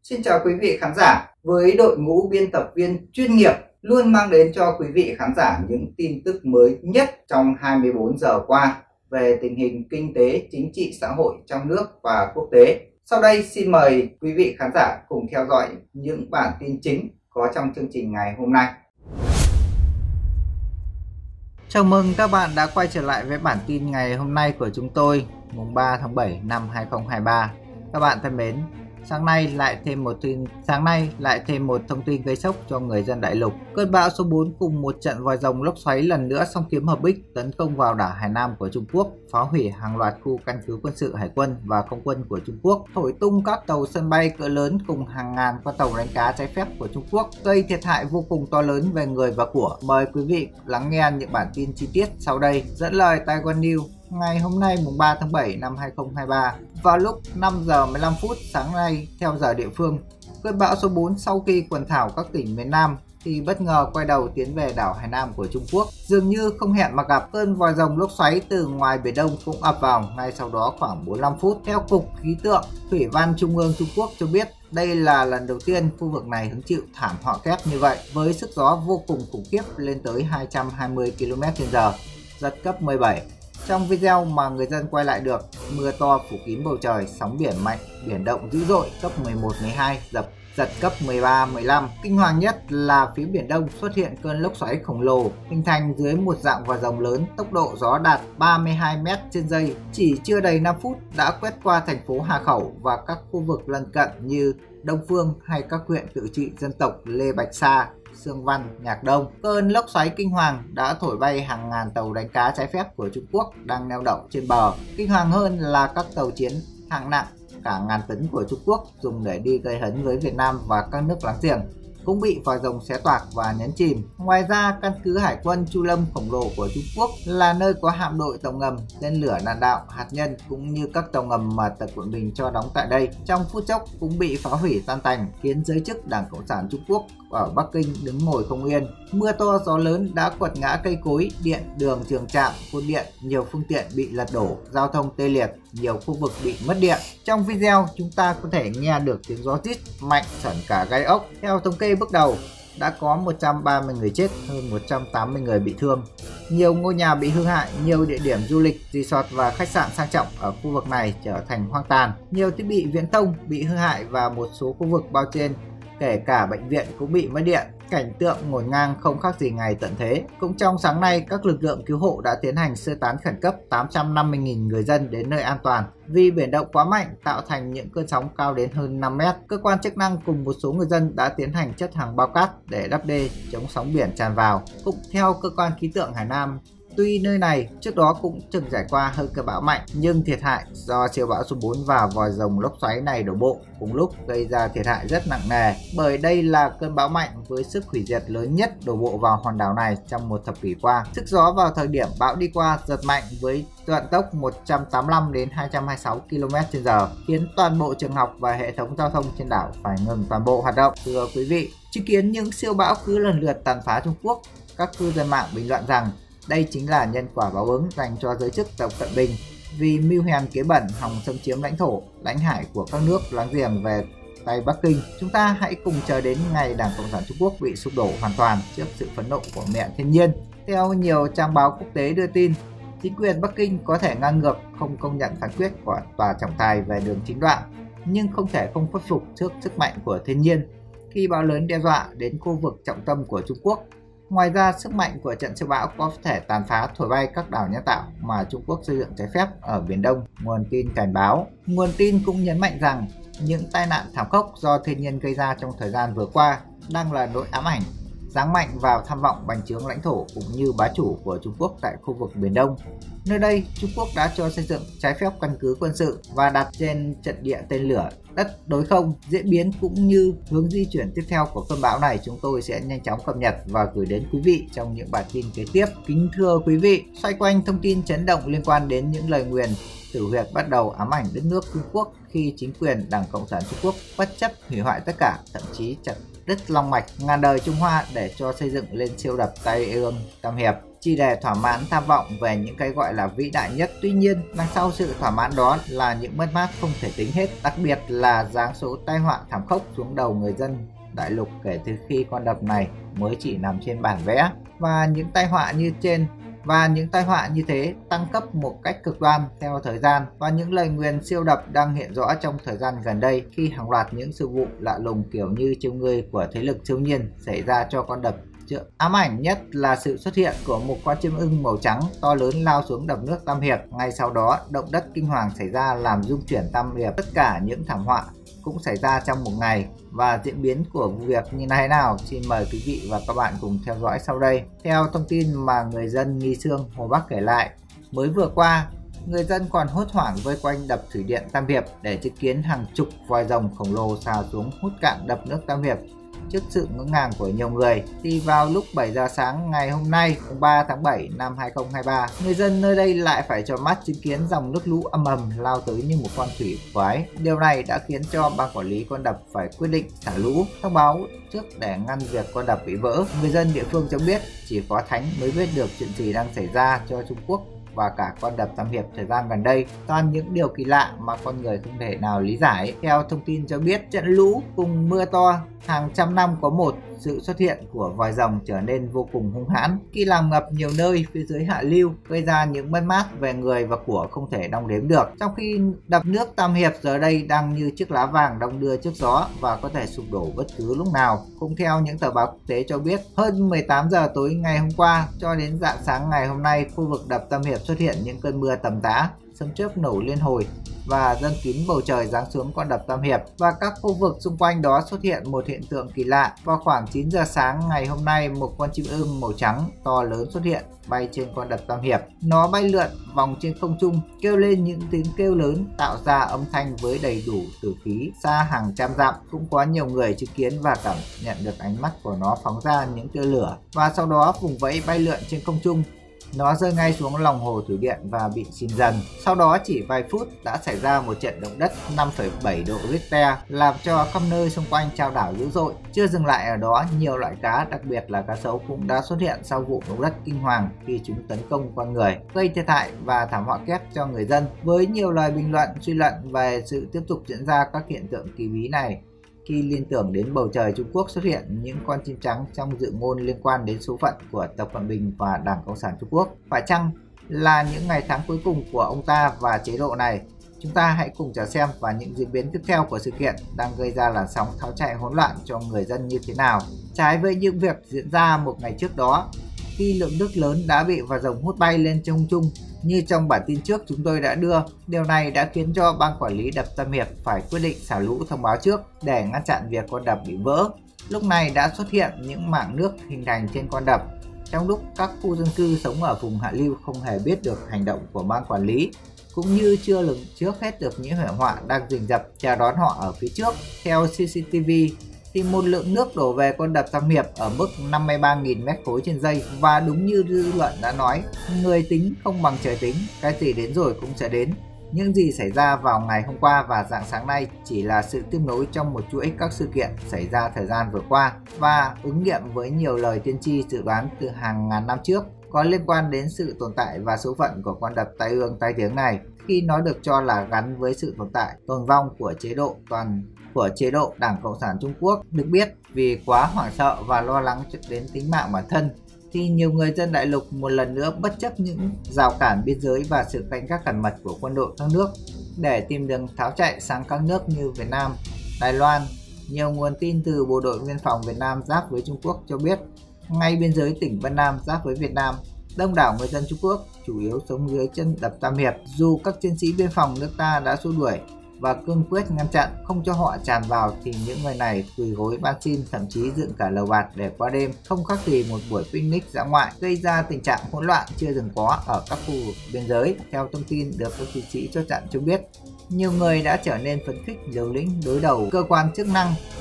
Xin chào quý vị khán giả. Với đội ngũ biên tập viên chuyên nghiệp luôn mang đến cho quý vị khán giả những tin tức mới nhất trong 24 giờ qua về tình hình kinh tế, chính trị, xã hội trong nước và quốc tế. Sau đây xin mời quý vị khán giả cùng theo dõi những bản tin chính có trong chương trình ngày hôm nay. Chào mừng các bạn đã quay trở lại với bản tin ngày hôm nay của chúng tôi, mùng 3 tháng 7 năm 2023. Các bạn thân mến, sáng nay lại thêm một thông tin gây sốc cho người dân đại lục. Cơn bão số 4 cùng một trận vòi rồng lốc xoáy lần nữa song kiếm hợp bích tấn công vào đảo Hải Nam của Trung Quốc, phá hủy hàng loạt khu căn cứ quân sự hải quân và không quân của Trung Quốc, thổi tung các tàu sân bay cỡ lớn cùng hàng ngàn con tàu đánh cá trái phép của Trung Quốc, gây thiệt hại vô cùng to lớn về người và của. Mời quý vị lắng nghe những bản tin chi tiết sau đây. Dẫn lời Taiwan News ngày hôm nay mùng 3 tháng 7 năm 2023, vào lúc 5 giờ 15 phút sáng nay theo giờ địa phương, cơn bão số 4 sau khi quần thảo các tỉnh miền Nam thì bất ngờ quay đầu tiến về đảo Hải Nam của Trung Quốc. Dường như không hẹn mà gặp, cơn vòi rồng lốc xoáy từ ngoài Biển Đông cũng ập vào ngay sau đó khoảng 45 phút. Theo Cục Khí tượng Thủy văn Trung ương Trung Quốc cho biết, đây là lần đầu tiên khu vực này hứng chịu thảm họa kép như vậy, với sức gió vô cùng khủng khiếp lên tới 220 km/h, giật cấp 17. Trong video mà người dân quay lại được, mưa to phủ kín bầu trời, sóng biển mạnh, biển động dữ dội cấp 11, 12, giật cấp 13, 15. Kinh hoàng nhất là phía Biển Đông xuất hiện cơn lốc xoáy khổng lồ, hình thành dưới một dạng vòi rồng lớn, tốc độ gió đạt 32 m/giây. Chỉ chưa đầy 5 phút đã quét qua thành phố Hà Khẩu và các khu vực lân cận như Đông Phương hay các huyện tự trị dân tộc Lê Bạch Sa, Sương Văn, Nhạc Đông. Cơn lốc xoáy kinh hoàng đã thổi bay hàng ngàn tàu đánh cá trái phép của Trung Quốc đang neo đậu trên bờ. Kinh hoàng hơn là các tàu chiến hạng nặng cả ngàn tấn của Trung Quốc dùng để đi gây hấn với Việt Nam và các nước láng giềng cũng bị vòi rồng xé toạc và nhấn chìm. Ngoài ra, căn cứ hải quân Chu Lâm khổng lồ của Trung Quốc là nơi có hạm đội tàu ngầm, tên lửa đạn đạo, hạt nhân cũng như các tàu ngầm mà Tập Cận Bình cho đóng tại đây, trong phút chốc cũng bị phá hủy tan tành, khiến giới chức Đảng Cộng sản Trung Quốc ở Bắc Kinh đứng ngồi không yên. Mưa to gió lớn đã quật ngã cây cối, điện, đường, trường trạm, cột điện, nhiều phương tiện bị lật đổ, giao thông tê liệt, nhiều khu vực bị mất điện. Trong video, chúng ta có thể nghe được tiếng gió rít mạnh sởn cả gai ốc. Theo thống kê bước đầu, đã có 130 người chết, hơn 180 người bị thương. Nhiều ngôi nhà bị hư hại, nhiều địa điểm du lịch, resort và khách sạn sang trọng ở khu vực này trở thành hoang tàn. Nhiều thiết bị viễn thông bị hư hại và một số khu vực bao trên, kể cả bệnh viện cũng bị mất điện. Cảnh tượng ngổn ngang không khác gì ngày tận thế. Cũng trong sáng nay, các lực lượng cứu hộ đã tiến hành sơ tán khẩn cấp 850.000 người dân đến nơi an toàn vì biển động quá mạnh tạo thành những cơn sóng cao đến hơn 5 mét. Cơ quan chức năng cùng một số người dân đã tiến hành chất hàng bao cát để đắp đê chống sóng biển tràn vào. Cũng theo cơ quan khí tượng Hải Nam, tuy nơi này trước đó cũng từng trải qua hơi cơn bão mạnh, nhưng thiệt hại do siêu bão số 4 và vòi rồng lốc xoáy này đổ bộ cùng lúc gây ra thiệt hại rất nặng nề, bởi đây là cơn bão mạnh với sức hủy diệt lớn nhất đổ bộ vào hòn đảo này trong một thập kỷ qua. Sức gió vào thời điểm bão đi qua giật mạnh với vận tốc 185 đến 226 km/h, khiến toàn bộ trường học và hệ thống giao thông trên đảo phải ngừng toàn bộ hoạt động. Thưa quý vị, chứng kiến những siêu bão cứ lần lượt tàn phá Trung Quốc, các cư dân mạng bình luận rằng đây chính là nhân quả báo ứng dành cho giới chức Tập Cận Bình vì mưu hèn kế bẩn hòng xâm chiếm lãnh thổ, lãnh hải của các nước láng giềng về tay Bắc Kinh. Chúng ta hãy cùng chờ đến ngày Đảng Cộng sản Trung Quốc bị sụp đổ hoàn toàn trước sự phẫn nộ của mẹ thiên nhiên. Theo nhiều trang báo quốc tế đưa tin, chính quyền Bắc Kinh có thể ngang ngược không công nhận phán quyết của tòa trọng tài về đường chín đoạn, nhưng không thể không khuất phục trước sức mạnh của thiên nhiên khi bão lớn đe dọa đến khu vực trọng tâm của Trung Quốc. Ngoài ra, sức mạnh của trận siêu bão có thể tàn phá thổi bay các đảo nhân tạo mà Trung Quốc xây dựng trái phép ở Biển Đông, nguồn tin cảnh báo. Nguồn tin cũng nhấn mạnh rằng những tai nạn thảm khốc do thiên nhiên gây ra trong thời gian vừa qua đang là nỗi ám ảnh, giáng mạnh vào tham vọng bành trướng lãnh thổ cũng như bá chủ của Trung Quốc tại khu vực Biển Đông. Nơi đây, Trung Quốc đã cho xây dựng trái phép căn cứ quân sự và đặt trên trận địa tên lửa đất đối không. Diễn biến cũng như hướng di chuyển tiếp theo của cơn bão này chúng tôi sẽ nhanh chóng cập nhật và gửi đến quý vị trong những bản tin kế tiếp. Kính thưa quý vị, xoay quanh thông tin chấn động liên quan đến những lời nguyền tử huyệt bắt đầu ám ảnh đất nước Trung Quốc khi chính quyền Đảng Cộng sản Trung Quốc bất chấp hủy hoại tất cả, thậm chí chặt đứt long mạch ngàn đời Trung Hoa để cho xây dựng lên siêu đập Tai Ương Tam Hiệp. chỉ để thỏa mãn tham vọng về những cái gọi là vĩ đại nhất. Tuy nhiên, đằng sau sự thỏa mãn đó là những mất mát không thể tính hết, đặc biệt là giáng số tai họa thảm khốc xuống đầu người dân đại lục kể từ khi con đập này mới chỉ nằm trên bản vẽ. Và những tai họa như thế tăng cấp một cách cực đoan theo thời gian, và những lời nguyền siêu độc đang hiện rõ trong thời gian gần đây khi hàng loạt những sự vụ lạ lùng kiểu như chiêu ngươi của thế lực siêu nhiên xảy ra cho con đập. Ám ảnh nhất là sự xuất hiện của một con chim ưng màu trắng to lớn lao xuống đập nước Tam Hiệp. Ngay sau đó, động đất kinh hoàng xảy ra làm rung chuyển Tam Hiệp. Tất cả những thảm họa cũng xảy ra trong một ngày, và diễn biến của vụ việc như thế nào xin mời quý vị và các bạn cùng theo dõi sau đây. Theo thông tin mà người dân Nghi Sương, Hồ Bắc kể lại, mới vừa qua người dân còn hốt hoảng vây quanh đập thủy điện Tam Hiệp để chứng kiến hàng chục vòi rồng khổng lồ xà xuống hút cạn đập nước Tam Hiệp. Trước sự ngỡ ngàng của nhiều người, thì vào lúc 7 giờ sáng ngày hôm nay, 3 tháng 7 năm 2023, người dân nơi đây lại phải tròn mắt chứng kiến dòng nước lũ ầm ầm lao tới như một con thủy quái. Điều này đã khiến cho ban quản lý con đập phải quyết định xả lũ, thông báo trước để ngăn việc con đập bị vỡ. Người dân địa phương cho biết chỉ có Thánh mới biết được chuyện gì đang xảy ra cho Trung Quốc và cả con đập Tam Hiệp thời gian gần đây. Toàn những điều kỳ lạ mà con người không thể nào lý giải. Theo thông tin cho biết, trận lũ cùng mưa to hàng trăm năm có một, sự xuất hiện của vòi rồng trở nên vô cùng hung hãn khi làm ngập nhiều nơi phía dưới hạ lưu, gây ra những mất mát về người và của không thể đong đếm được. Trong khi đập nước Tam Hiệp giờ đây đang như chiếc lá vàng đong đưa trước gió và có thể sụp đổ bất cứ lúc nào. Cũng theo những tờ báo quốc tế cho biết, hơn 18 giờ tối ngày hôm qua cho đến rạng sáng ngày hôm nay, khu vực đập Tam Hiệp xuất hiện những cơn mưa tầm tã, sấm chớp nổ liên hồi và dâng kín bầu trời giáng xuống con đập Tam Hiệp, và các khu vực xung quanh đó xuất hiện một hiện tượng kỳ lạ. Vào khoảng 9 giờ sáng ngày hôm nay, một con chim ưng màu trắng to lớn xuất hiện bay trên con đập Tam Hiệp. Nó bay lượn vòng trên không trung, kêu lên những tiếng kêu lớn tạo ra âm thanh với đầy đủ tử khí xa hàng trăm dặm. Cũng có nhiều người chứng kiến và cảm nhận được ánh mắt của nó phóng ra những tia lửa, và sau đó vùng vẫy bay lượn trên không trung. Nó rơi ngay xuống lòng hồ thủy điện và bị chìm dần. Sau đó chỉ vài phút đã xảy ra một trận động đất 5,7 độ Richter làm cho khắp nơi xung quanh chao đảo dữ dội. Chưa dừng lại ở đó, nhiều loại cá, đặc biệt là cá sấu cũng đã xuất hiện sau vụ động đất kinh hoàng khi chúng tấn công con người, gây thiệt hại và thảm họa kép cho người dân. Với nhiều lời bình luận suy luận về sự tiếp tục diễn ra các hiện tượng kỳ bí này, khi liên tưởng đến bầu trời Trung Quốc xuất hiện những con chim trắng trong dự ngôn liên quan đến số phận của Tập Cận Bình và Đảng Cộng sản Trung Quốc. Phải chăng là những ngày tháng cuối cùng của ông ta và chế độ này? Chúng ta hãy cùng chờ xem và những diễn biến tiếp theo của sự kiện đang gây ra làn sóng tháo chạy hỗn loạn cho người dân như thế nào. Trái với những việc diễn ra một ngày trước đó, khi lượng nước lớn đã bị vòi rồng hút bay lên trên không trung. Như trong bản tin trước chúng tôi đã đưa, điều này đã khiến cho ban quản lý đập Tam Hiệp phải quyết định xả lũ thông báo trước để ngăn chặn việc con đập bị vỡ. Lúc này đã xuất hiện những mảng nước hình thành trên con đập, trong lúc các khu dân cư sống ở vùng hạ lưu không hề biết được hành động của ban quản lý, cũng như chưa lường trước hết được những hiểm họa đang rình rập chào đón họ ở phía trước. Theo CCTV, thì một lượng nước đổ về con đập Tam Hiệp ở mức 53.000 mét khối trên giây, và đúng như dư luận đã nói, người tính không bằng trời tính, cái gì đến rồi cũng sẽ đến. Những gì xảy ra vào ngày hôm qua và rạng sáng nay chỉ là sự tiếp nối trong một chuỗi các sự kiện xảy ra thời gian vừa qua và ứng nghiệm với nhiều lời tiên tri dự đoán từ hàng ngàn năm trước có liên quan đến sự tồn tại và số phận của con đập tai ương tai tiếng này, khi nó được cho là gắn với sự tồn tại tồn vong của chế độ Đảng Cộng sản Trung Quốc. Được biết, vì quá hoảng sợ và lo lắng đến tính mạng bản thân, thì nhiều người dân đại lục một lần nữa bất chấp những rào cản biên giới và sự canh gác cẩn mật của quân đội các nước để tìm đường tháo chạy sang các nước như Việt Nam, Đài Loan. Nhiều nguồn tin từ Bộ đội Biên phòng Việt Nam giáp với Trung Quốc cho biết, ngay biên giới tỉnh Vân Nam giáp với Việt Nam, đông đảo người dân Trung Quốc chủ yếu sống dưới chân đập Tam Hiệp. Dù các chiến sĩ biên phòng nước ta đã xua đuổi và cương quyết ngăn chặn không cho họ tràn vào, thì những người này quỳ gối van xin, thậm chí dựng cả lều bạt để qua đêm, không khác gì một buổi picnic dã ngoại, gây ra tình trạng hỗn loạn chưa từng có ở các khu vực biên giới. Theo thông tin được các chiến sĩ chốt chặn cho biết, nhiều người đã trở nên phấn khích liều lĩnh đối đầu cơ quan chức năng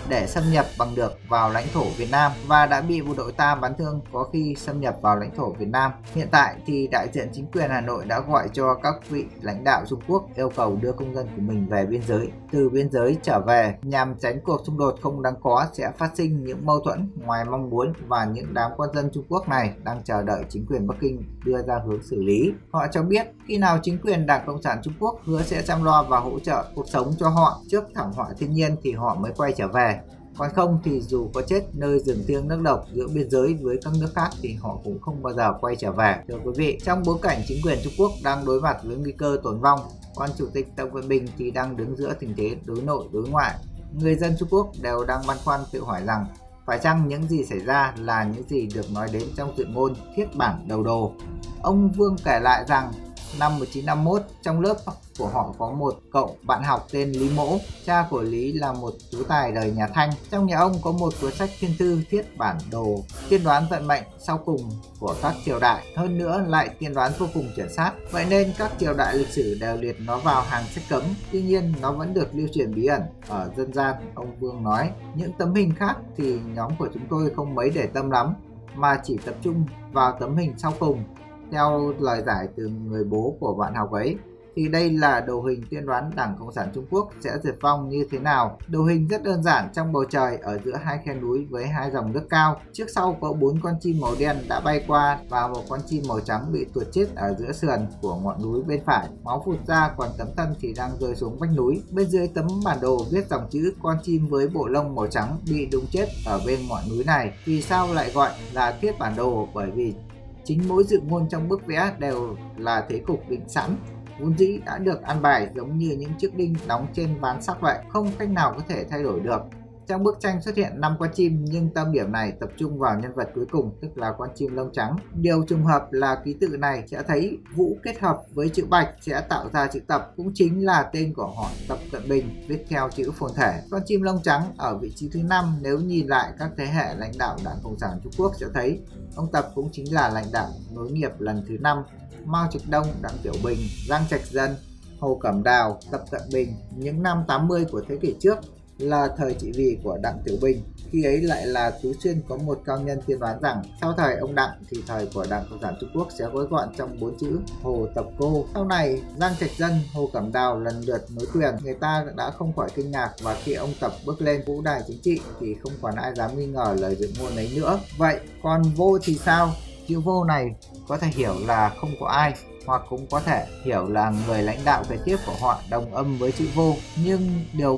để xâm nhập bằng được vào lãnh thổ Việt Nam và đã bị bộ đội ta bắn thương có khi xâm nhập vào lãnh thổ Việt Nam. Hiện tại thì đại diện chính quyền Hà Nội đã gọi cho các vị lãnh đạo Trung Quốc yêu cầu đưa công dân của mình về biên giới, từ biên giới trở về nhằm tránh cuộc xung đột không đáng có sẽ phát sinh những mâu thuẫn ngoài mong muốn, và những đám con dân Trung Quốc này đang chờ đợi chính quyền Bắc Kinh đưa ra hướng xử lý. Họ cho biết khi nào chính quyền Đảng Cộng sản Trung Quốc hứa sẽ chăm lo và hỗ trợ cuộc sống cho họ trước thảm họa thiên nhiên thì họ mới quay trở về. Còn không thì dù có chết nơi rừng thiêng nước độc giữa biên giới với các nước khác thì họ cũng không bao giờ quay trở về. Thưa quý vị, trong bối cảnh chính quyền Trung Quốc đang đối mặt với nguy cơ tồn vong, quan Chủ tịch Tập Cận Bình thì đang đứng giữa tình thế đối nội đối ngoại. Người dân Trung Quốc đều đang băn khoăn tự hỏi rằng phải chăng những gì xảy ra là những gì được nói đến trong tuyên ngôn thiết bản đầu đồ. Ông Vương kể lại rằng năm 1951, trong lớp của họ có một cậu bạn học tên Lý Mỗ. Cha của Lý là một tú tài đời nhà Thanh. Trong nhà ông có một cuốn sách thiên thư thiết bản đồ, tiên đoán vận mệnh sau cùng của các triều đại. Hơn nữa lại tiên đoán vô cùng chuẩn xác. Vậy nên các triều đại lịch sử đều liệt nó vào hàng sách cấm. Tuy nhiên nó vẫn được lưu truyền bí ẩn ở dân gian, ông Vương nói. Những tấm hình khác thì nhóm của chúng tôi không mấy để tâm lắm, mà chỉ tập trung vào tấm hình sau cùng. Theo lời giải từ người bố của bạn học ấy, thì đây là đồ hình tiên đoán Đảng Cộng sản Trung Quốc sẽ diệt vong như thế nào. Đồ hình rất đơn giản, trong bầu trời ở giữa hai khe núi với hai dòng nước cao. Trước sau có 4 con chim màu đen đã bay qua và một con chim màu trắng bị tuột chết ở giữa sườn của ngọn núi bên phải. Máu phụt ra, còn tấm thân thì đang rơi xuống vách núi. Bên dưới tấm bản đồ viết dòng chữ con chim với bộ lông màu trắng bị đụng chết ở bên ngọn núi này. Vì sao lại gọi là thiết bản đồ? Bởi vì chính mỗi dự ngôn trong bức vẽ đều là thế cục định sẵn, vốn dĩ đã được an bài giống như những chiếc đinh đóng trên ván sắt vậy, không cách nào có thể thay đổi được. Trong bức tranh xuất hiện 5 con chim, nhưng tâm điểm này tập trung vào nhân vật cuối cùng, tức là con chim lông trắng. Điều trùng hợp là ký tự này sẽ thấy Vũ kết hợp với chữ Bạch sẽ tạo ra chữ Tập, cũng chính là tên của họ Tập Cận Bình viết theo chữ phồn thể. Con chim lông trắng ở vị trí thứ 5, nếu nhìn lại các thế hệ lãnh đạo Đảng Cộng sản Trung Quốc sẽ thấy ông Tập cũng chính là lãnh đạo nối nghiệp lần thứ 5. Mao Trạch Đông, Đặng Tiểu Bình, Giang Trạch Dân, Hồ Cẩm Đào, Tập Cận Bình. Những năm 80 của thế kỷ trước là thời trị vì của Đặng Tiểu Bình. Khi ấy lại là Tú Xuyên có một cao nhân tiên đoán rằng sau thời ông Đặng thì thời của Đảng Cộng sản Trung Quốc sẽ gói gọn trong 4 chữ Hồ Tập Cô. Sau này Giang Trạch Dân, Hồ Cẩm Đào lần lượt nối quyền, người ta đã không khỏi kinh ngạc, và khi ông Tập bước lên vũ đài chính trị thì không còn ai dám nghi ngờ lời dự ngôn ấy nữa. Vậy còn Vô thì sao? Chữ Vô này có thể hiểu là không có ai, hoặc cũng có thể hiểu là người lãnh đạo kế tiếp của họ đồng âm với chữ Vô. Nhưng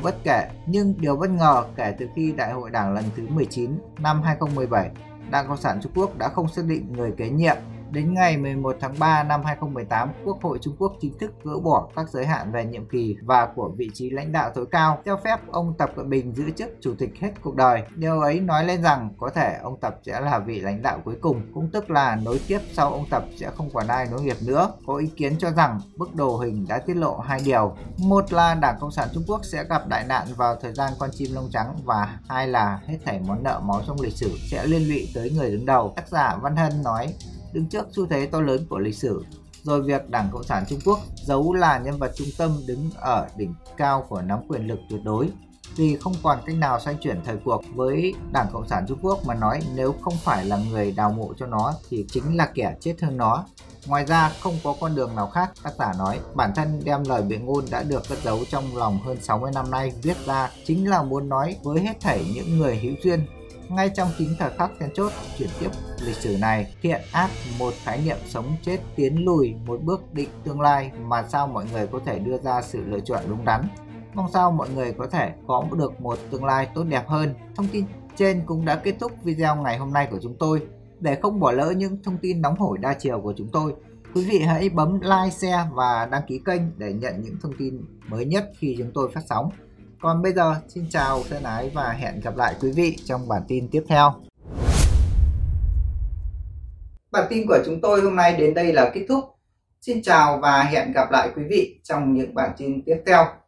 điều bất ngờ kể từ khi Đại hội Đảng lần thứ 19 năm 2017, Đảng Cộng sản Trung Quốc đã không xác định người kế nhiệm. Đến ngày 11 tháng 3 năm 2018, Quốc hội Trung Quốc chính thức gỡ bỏ các giới hạn về nhiệm kỳ và của vị trí lãnh đạo tối cao, cho phép ông Tập Cận Bình giữ chức chủ tịch hết cuộc đời. Điều ấy nói lên rằng có thể ông Tập sẽ là vị lãnh đạo cuối cùng, cũng tức là nối tiếp sau ông Tập sẽ không còn ai nối nghiệp nữa. Có ý kiến cho rằng bức đồ hình đã tiết lộ hai điều. Một là Đảng Cộng sản Trung Quốc sẽ gặp đại nạn vào thời gian con chim lông trắng, và hai là hết thảy món nợ máu trong lịch sử sẽ liên lụy tới người đứng đầu. Tác giả Văn Hân nói, đứng trước xu thế to lớn của lịch sử, rồi việc Đảng Cộng sản Trung Quốc giấu là nhân vật trung tâm đứng ở đỉnh cao của nắm quyền lực tuyệt đối, vì không còn cách nào xoay chuyển thời cuộc. Với Đảng Cộng sản Trung Quốc mà nói, nếu không phải là người đào mộ cho nó thì chính là kẻ chết hơn nó. Ngoài ra không có con đường nào khác, tác giả nói. Bản thân đem lời biện ngôn đã được cất giấu trong lòng hơn 60 năm nay viết ra chính là muốn nói với hết thảy những người hữu duyên. Ngay trong chính thời khắc then chốt chuyển tiếp lịch sử này, thiện ác một khái niệm sống chết, tiến lùi một bước định tương lai, mà sao mọi người có thể đưa ra sự lựa chọn đúng đắn. Mong sao mọi người có thể có được một tương lai tốt đẹp hơn. Thông tin trên cũng đã kết thúc video ngày hôm nay của chúng tôi. Để không bỏ lỡ những thông tin nóng hổi đa chiều của chúng tôi, quý vị hãy bấm like, share và đăng ký kênh để nhận những thông tin mới nhất khi chúng tôi phát sóng. Còn bây giờ, xin chào thân ái và hẹn gặp lại quý vị trong bản tin tiếp theo. Bản tin của chúng tôi hôm nay đến đây là kết thúc. Xin chào và hẹn gặp lại quý vị trong những bản tin tiếp theo.